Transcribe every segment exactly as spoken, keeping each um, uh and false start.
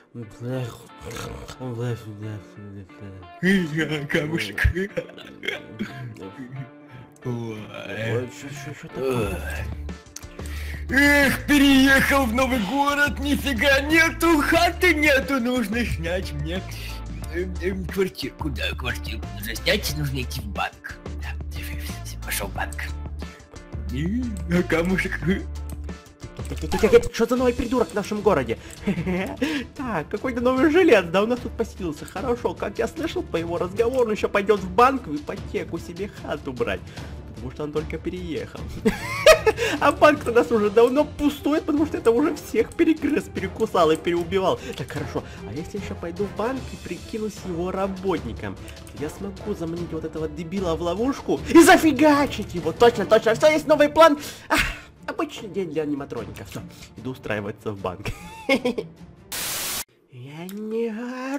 Камушек. Эх, переехал в новый город, нифига нету, хаты нету, нужно снять мне э, э, квартирку, да, квартирку нужно снять, нужно идти в банк. Да, пошел в банк. И, а камушек. Что за новый придурок в нашем городе? Так, какой-то новый жилец, да, у нас тут поселился. Хорошо, как я слышал по его разговору, он еще пойдет в банк в ипотеку себе хату брать. Потому что он только переехал. А банк-то у нас уже давно пустует, потому что это уже всех перегрыз, перекусал и переубивал. Так, хорошо, а если еще пойду в банк и прикинусь его работником, то я смогу заманить вот этого дебила в ловушку и зафигачить его. Точно, точно, все, есть новый план. Ах, обычный день для аниматроника. Все, иду устраиваться в банк. Я не...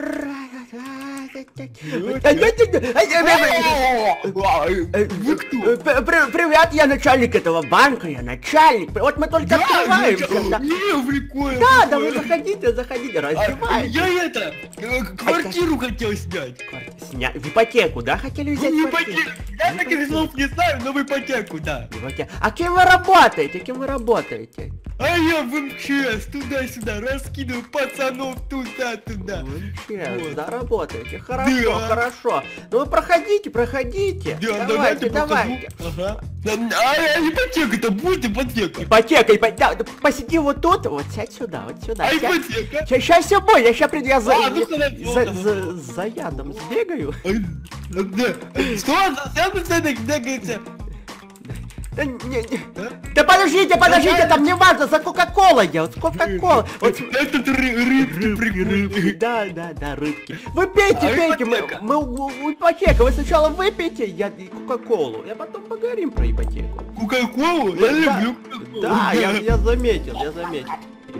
Привет, я начальник этого банка, я начальник. Вот мы только открываемся. Да, да, вы заходите, заходите, раздевайтесь. Я это, квартиру хотел снять. Снять? В ипотеку, да, хотели взять квартиру? Я таких слов не знаю, но в ипотеку, да. А кем вы работаете, кем вы работаете? А я в МЧС туда-сюда раскидываю пацанов туда-туда. В МЧС, да, работаете, хорошо, хорошо. Ну вы проходите, проходите. Да, давайте, давайте. Ага. А ипотека-то будет ипотека? Ипотека, ипотека. Посиди вот тут, вот сядь сюда, вот сюда. А ипотека? Сейчас все будет, я сейчас приду, я за, а, ну, за, за, за ядом сбегаю. Что? Зачем ты бегаете? Да, не, не. А? Да подождите, подождите, там не важно, за Кока-Кола я, вот Кока-Кола. Вот... Это рыбки, рыбки. Да, да, да, рыбки. Вы пейте, а пейте, мы, мы у ипотека, вы сначала выпейте я Кока-Колу, а потом поговорим про ипотеку. Кока-Колу? Я да, люблю Кока-Колу. Да, я, я заметил, я заметил.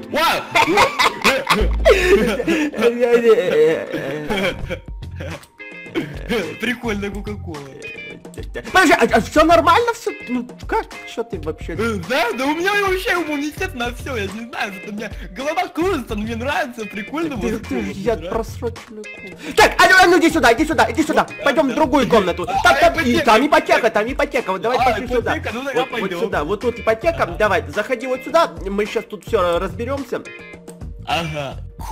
Прикольная Кока-Кола. Подожди, а, а все нормально все? Ну как, что ты вообще? Да, да у меня вообще иммунитет на все, я не знаю, что у меня голова кружится, но мне нравится, прикольно. Ты, ты, я просроченную комнату. Так, а ну, а ну иди сюда, иди сюда, иди сюда, пойдем в другую комнату. Там, там, и, там ипотека, там ипотека, вот давай пошли сюда. Вот, вот сюда, вот тут ипотека, давай, заходи вот сюда, мы сейчас тут все разберемся. Ага.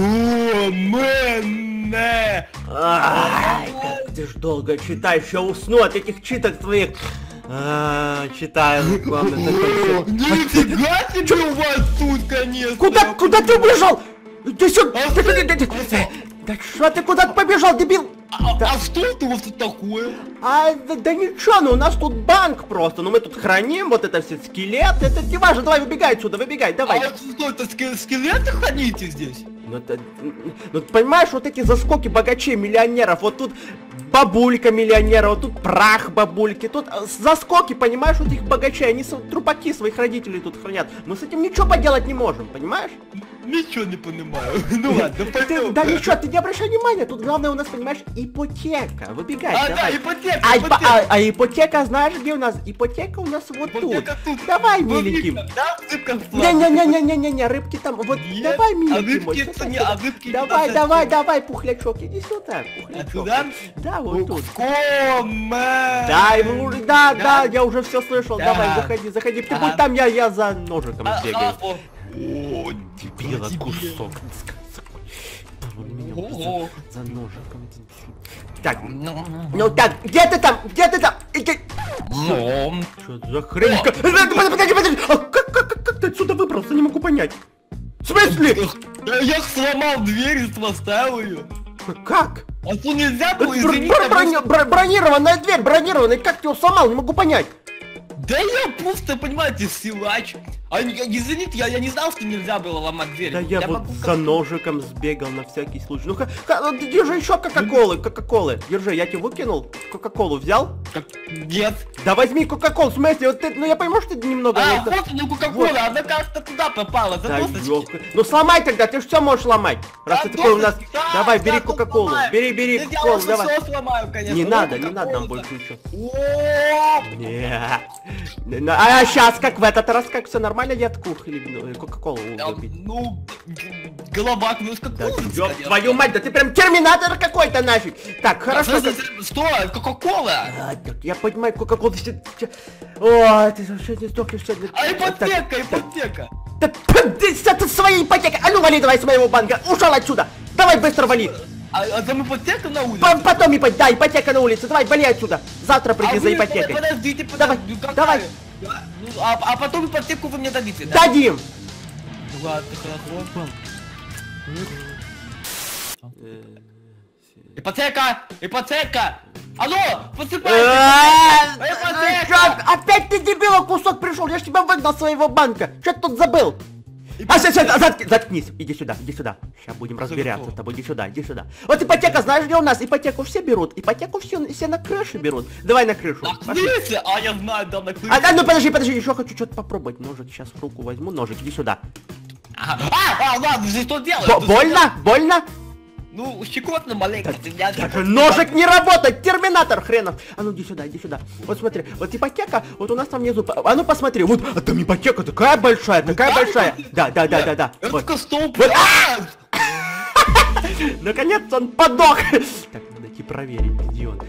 Хумене! Ай, как ты ж долго читаешь, я усну от этих читок твоих. А, читаю. Нифига себе у вас тут, конечно! Куда, куда ты убежал? Ты сюда! Да что ты куда-то побежал, дебил? А, да. А что это у вас тут такое? А, да, да ничего, ну у нас тут банк просто, ну мы тут храним вот это все скелеты, это не важно, давай выбегай отсюда, выбегай, давай. А что, это скелеты храните здесь? Ну, это, ну понимаешь, вот эти заскоки богачей, миллионеров, вот тут бабулька миллионера, вот тут прах бабульки, тут заскоки, понимаешь, вот этих богачей, они трупаки своих родителей тут хранят, мы с этим ничего поделать не можем, понимаешь? Ничего не понимаю. Ну ладно, пойдем. Да ничего, ты не обращай внимания, тут главное у нас, понимаешь, ипотека. Выбегай, а, давай. Да, ипотека, а, ипотека. А, а ипотека, знаешь, где у нас? Ипотека у нас вот ипотека тут. тут. Давай, миленький. Да, рыбка в Не-не-не-не-не-не, рыбки там. Вот Нет, давай, миленький. А рыбки мой, это не, а рыбки давай, не давай, давай, пухлячок, иди сюда, пухлячок. А туда? Да, вот тут. Кома. Да, ему, да, да, я уже все слышал. Да. Давай, заходи, заходи. Ты Ага. будь там, я, я за ножиком А, сбегаю. а, о. О, дебила, кусок. Ого. За ножиком. Так, ну так, где ты там? Где ты там? Иди. Ну. Что за хрень? Подожди, подожди, подожди. А как, как, как, как ты отсюда выбрался? Не могу понять. В смысле? Я, я сломал дверь и поставил ее. Как? А что нельзя было, Бр- извините, бр- брони- просто- бр- Бронированная дверь, бронированная. Как ты его сломал? Не могу понять. Да я просто, понимаете, силач. А, извините, я, я не знал, что нельзя было ломать дверь. Да я, я вот могу... за ножиком сбегал на всякий случай. Ну-ка, держи еще кока-колы, кока-колы. Держи, я тебе выкинул. Кока-колу взял? Как... Нет. Да возьми кока-колу, в смысле, вот ты, ну я пойму, что ты немного... А, не... вот она кока-кола, вот. Она, кажется, туда попала, за да досочки. ёлка. Ну сломай тогда, ты же все можешь ломать. Раз да, ты такой у нас... Да, давай, да, бери да, кока-колу, сломаю. бери, бери да кока-колу, я давай. Все сломаю, конечно. Не вот надо, не надо нам больше ничего. О! Не. А сейчас как в этот раз, как все нормально? нормально ядку хлебную, кока-колу выпить? Ну, голова, ну, с какой? Твою мать, да ты прям терминатор какой-то нафиг. Так, хорошо. Стой, кока-кола. Я понимаю, кока-кола. О, ты вообще не сдохнешь сегодня. А ипотека, ипотека. Да ты своей ипотекой. А ну вали давай с моего банка. Ушел отсюда. Давай быстро вали. А, а там ипотека на улице? По потом ипотека, да, ипотека на улице. Давай, вали отсюда. Завтра приди а за вы, ипотекой. Подождите, подождите. Давай, Ну, давай. Ну, а, а потом ипотеку вы мне дадите, да? Дадим. Ну ладно, хорошо. Ипотека! Ипотека! Алло! Посыпайся! Ипотека! Опять ты, дебила, кусок пришел. Я ж тебя выгнал с своего банка. Че ты тут забыл? А, сейчас, сейчас, затк... заткнись, иди сюда, иди сюда. Сейчас будем разбираться с тобой, иди сюда, иди сюда. Вот ипотека, знаешь, где у нас? Ипотеку все берут, ипотеку все, все на крыше берут. Давай на крышу. На крыше? А я знаю, да, на крыше. А, а ну подожди, подожди, еще хочу что-то попробовать. Ножик сейчас в руку возьму, ножик, иди сюда. А, а, а ладно, ты что делаешь? Бо больно? Больно? Ну, щекотно маленько. Так, так, ножик не работает, терминатор хренов. А ну иди сюда, иди сюда. Вот смотри, вот ипотека, вот у нас там внизу. А ну посмотри, вот, а там ипотека такая большая, такая большая. Да, да, да, да, да. Это столб. Наконец-то он подох. Так, надо идти проверить, где он.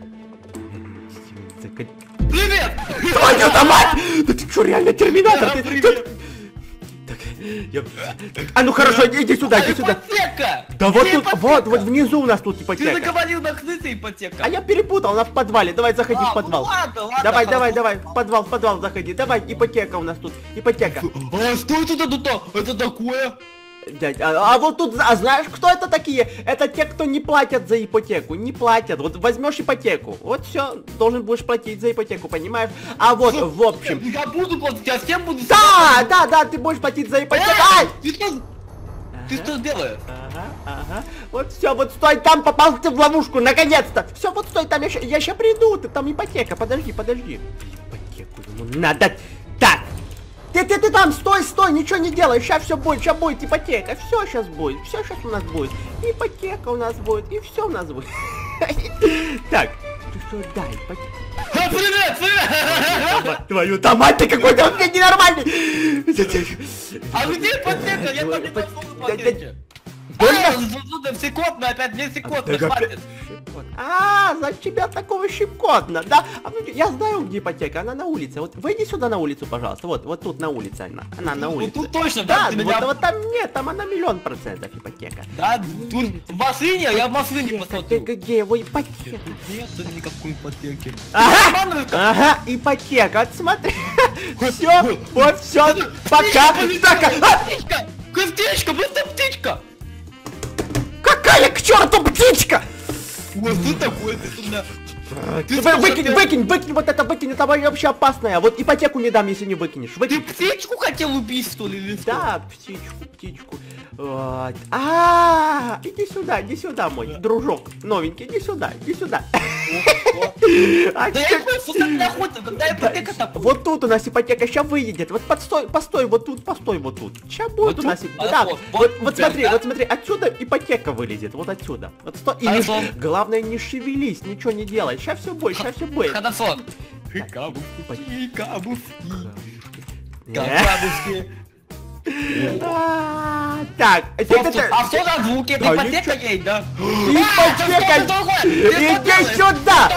Привет! Твою мать! Да ты что, реально терминатор? Ты, привет! Так, я... А ну хорошо, иди сюда, иди сюда. Ипотека! Да вот тут, ипотека? вот, вот внизу у нас тут Ты ипотека. заговорил на крыше ипотека. А я перепутал, она в подвале. Давай, заходи А, в подвал. ну ладно, ладно, давай, хорошо. давай, давай, в подвал, в подвал заходи. Давай, ипотека у нас тут, ипотека. А что это тут? Это такое? Дядь, а, а вот тут, а знаешь, кто это такие? Это те, кто не платят за ипотеку, не платят. Вот возьмешь ипотеку, вот все, должен будешь платить за ипотеку, понимаешь? А вот, в общем... Я буду платить, я всем буду... Да, да, да, ты будешь платить за ипотеку. Ай! Ты что? Ты что делаешь? Ага, ага. Вот все, вот стой там, попал ты в ловушку, наконец-то. Все, вот стой там, я ща, я ща приду, ты там ипотека, подожди, подожди. Ипотеку ему надо. Так. Ты, ты, ты там, стой, стой, ничего не делай, сейчас все будет, сейчас будет ипотека, все сейчас будет, все сейчас у нас будет, ипотека у нас будет, и все у нас будет. Так, ты что, дай, ипотека. Привет, привет! Твою там мать, ты какой-то вообще ненормальный. А где ипотека? Я там не пошел в ипотеке. Больно? Щекотно опять, мне щекотно, хватит. А, за тебя такого щекотно, да? А, я знаю, где ипотека, она на улице. Вот выйди сюда на улицу, пожалуйста. Вот, вот тут на улице она. Она на улице. Ну тут точно, да? да? Вот, Меня... вот там нет, там она миллион процентов ипотека. Да, тут в машине, я в машине посмотрю. Где его ипотека? Нет никакой ипотеки. Ага, ага, ипотека, вот смотри. Все, вот все, пока. Птичка, птичка, просто птичка. Какая к черту птичка? Вот что такое, ты сюда. Ты вы, выкинь, выкинь, выкинь вот это, выкинь, это вообще опасная. Вот ипотеку не дам, если не выкинешь. Выкинь. Ты птичку хотел убить, что ли, или что? Да, птичку, птичку. Вот. А, иди сюда, иди сюда, мой дружок новенький, иди сюда, иди сюда. Да я просто там находится, когда ипотека такая. Вот тут у нас ипотека сейчас выедет. Вот подстой, постой, вот тут, постой, вот тут. Сейчас будет у нас. Да, вот смотри, вот смотри, отсюда ипотека вылезет, вот отсюда. Вот стой. И главное, не шевелись, ничего не делай. Сейчас все будет, сейчас все будет. Хорошо. Кабушки, кабушки. Так, а что за звуки? Это ипотека есть, да? Ипотека! Иди сюда!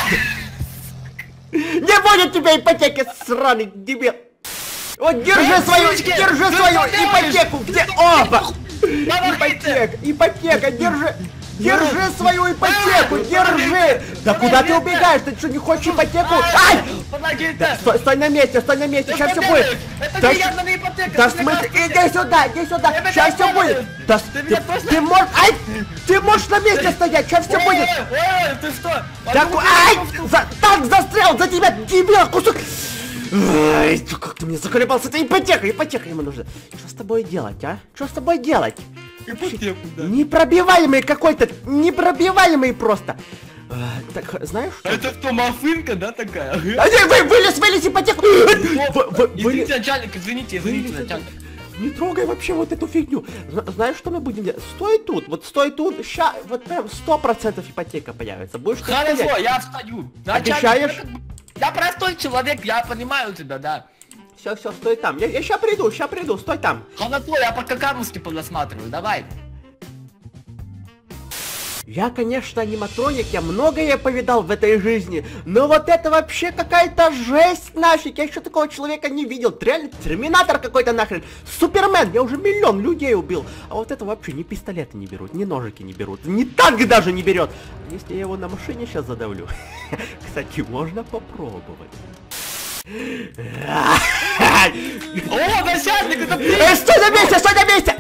Не будет тебе ипотеки, сраный дебил! Вот держи свою, держи свою ипотеку! Где? Опа! Ипотека, ипотека, держи! Держи свою ипотеку, держи! Да куда ты убегаешь? Ты что, не хочешь ипотеку? Ай! Стой, стой на месте, стой на месте, сейчас все будет! Это не ипотека! Да в смысле? Иди сюда, иди сюда! Сейчас все будет! Да ты можешь... Ай! Ты можешь на месте стоять, сейчас все будет! Ой, ты что? Ай! Так застрял за тебя, дебил, кусок! Ай, как ты меня заколебал с этой ипотекой! Ипотека ему нужна! Что с тобой делать, а? Что с тобой делать? Ипотеку, да. Непробиваемый какой-то, непробиваемый просто. А, так, знаешь что? Это что, мафынка, да, такая? А, вы, вылез, вылез ипотеку! Извините, начальник, извините, извините, начальник. Не трогай вообще вот эту фигню. Знаешь, что мы будем делать? Стой тут, вот стой тут, ща, вот прям сто процентов ипотека появится. Будешь ты Хорошо, стоять? я встаю. Обещаешь? Я простой человек, я понимаю тебя, да. все, все, стой там. Я, я ща приду, ща приду, стой там. Анатолий, я пока камушки подосматриваю, давай. Я, конечно, аниматроник, я многое повидал в этой жизни, но вот это вообще какая-то жесть нафиг, я еще такого человека не видел, реально терминатор какой-то нахрен, Супермен, я уже миллион людей убил, а вот это вообще ни пистолеты не берут, ни ножики не берут, ни танк даже не берет, если я его на машине сейчас задавлю, кстати, можно попробовать. О, начальник, это ты! Эй, стой на месте, стой на месте!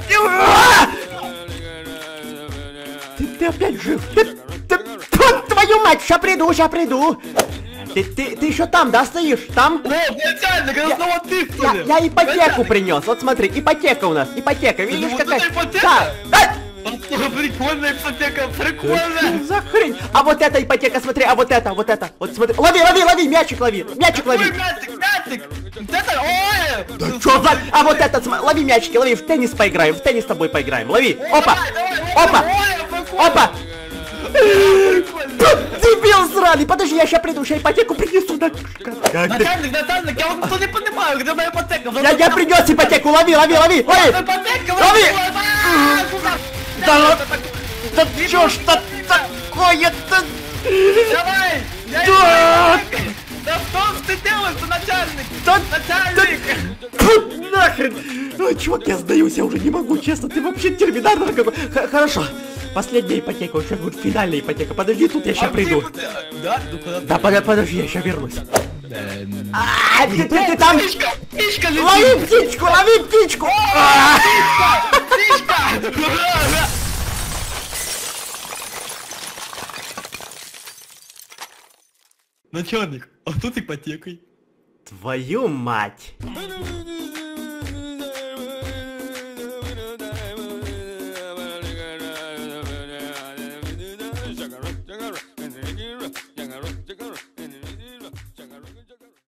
Ты, ты опять жив? Ты, ты, твою мать, ща приду, ща приду. Ты, ты, ты еще там, да, стоишь? Там? О, начальник, это снова ты, что Я, ли? я ипотеку Начальник. принес. Вот смотри, ипотека у нас, ипотека. Видишь, вот какая? это ипотека? Да. Да. Прикольная ипотека, Что прикольная. за хрень? А вот эта ипотека, смотри, а вот это, вот это, вот смотри. Лови, лови, лови, мячик лови, мячик лови. Ой, мячик, мячик. Вот это, ой. Да что за... А вот этот, см- лови мячики, лови, в теннис поиграем, в теннис с тобой поиграем. Лови, опа, опа, опа. Дебил сраный, подожди, я сейчас приду, сейчас ипотеку принесу. Да, как ты? Начальник, начальник, я вот не понимаю, где моя ипотека? Я, я принес ипотеку, лови, лови, лови, лови. Ипотека, Лови! А, куда? Да, ну, да чё ж это такое-то? Давай! Я Да! ипотека. Да что ж ты делаешь, начальник? Да, Начальник! Фу, нахрен! Ой, чувак, я сдаюсь, я уже не могу, честно, ты вообще терминатор какой. Х- Хорошо, последняя ипотека, уже будет финальная ипотека. Подожди, тут я сейчас А приду. где вот, э, Да? Ну куда ты? Да, под- подожди, я сейчас вернусь. Эм, А, ты, ты, ты там... Птичка! Птичка летит! Лови птичку, лови птичку! А! Птичка! Начальник, а что с ипотекой? Твою мать!